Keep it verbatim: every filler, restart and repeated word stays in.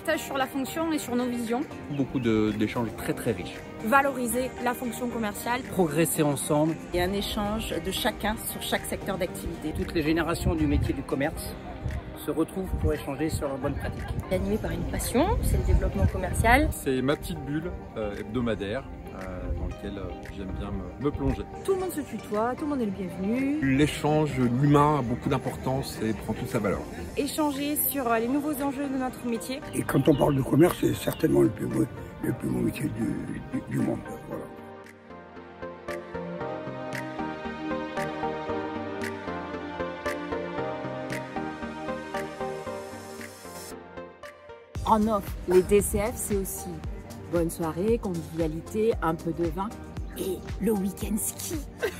partage sur la fonction et sur nos visions. Beaucoup d'échanges très très riches. Valoriser la fonction commerciale. Progresser ensemble. Et un échange de chacun sur chaque secteur d'activité. Toutes les générations du métier du commerce se retrouvent pour échanger sur leurs bonnes pratiques. Animé par une passion, c'est le développement commercial. C'est ma petite bulle euh, hebdomadaire euh, dans laquelle euh, j'aime bien me, me plonger. Tout le monde se tutoie, tout le monde est le bienvenu. L'échange humain a beaucoup d'importance et prend toute sa valeur. Échanger sur les nouveaux enjeux de notre métier. Et quand on parle de commerce, c'est certainement le plus beau, le plus beau métier du, du, du monde. Voilà. En offre, les D C F, c'est aussi bonne soirée, convivialité, un peu de vin et le week-end ski.